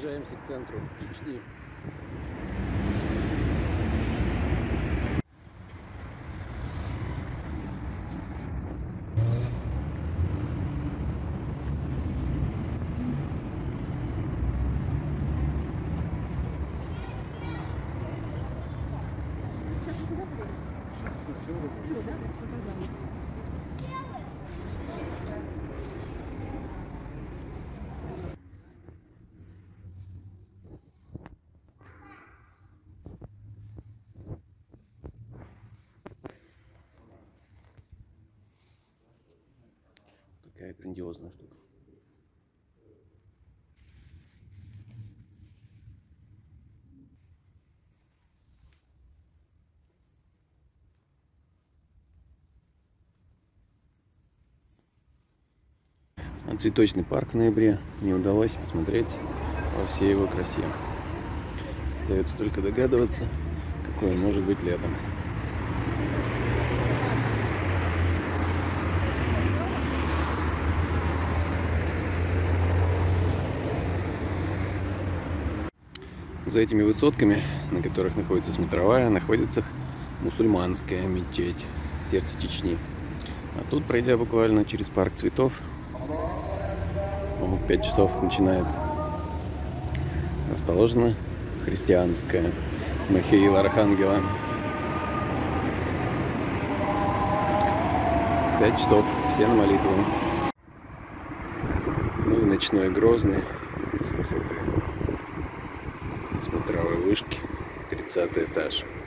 приближаемся к центру Чечни. Такая грандиозная штука. А цветочный парк в ноябре не удалось посмотреть во всей его красе. Остается только догадываться, какой он может быть летом. За этими высотками, на которых находится смотровая, находится мусульманская мечеть, сердце Чечни. А тут, пройдя буквально через парк цветов, 5 часов начинается, расположена христианская Михаила Архангела. 5 часов, все на молитву. Ну и ночной Грозный с высоты смотровой вышки, 30 этаж.